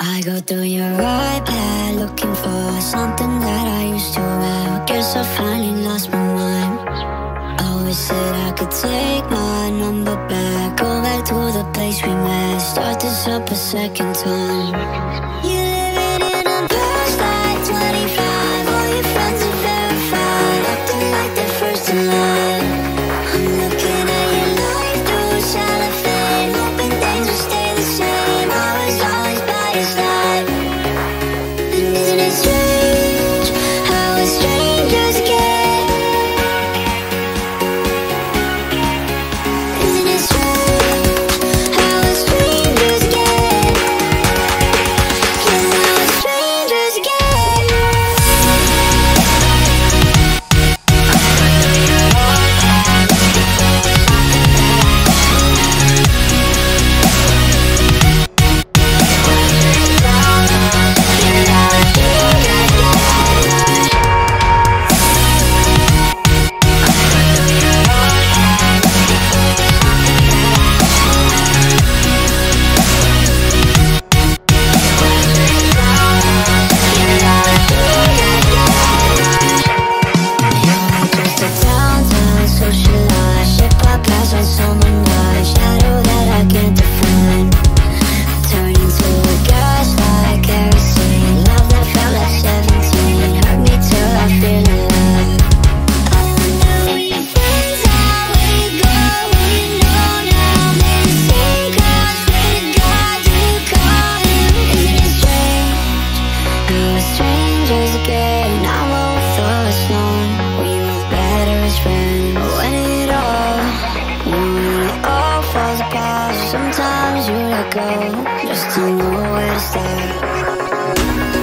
I go through your iPad looking for something that I used to have. Guess I finally lost my mind. Always said I could take my number back, go back to the place we met, start this up a second time. You're living in a past like 25. All your friends are verified, acting like they're first in line. I'm looking at your life through cellophane, hoping things will stay the same. I was always by your side. And isn't it strange how we're strangers again? Isn't it strange how we're strangers again? 'Cause now we're strangers again. Sometimes you let go just to know where to start.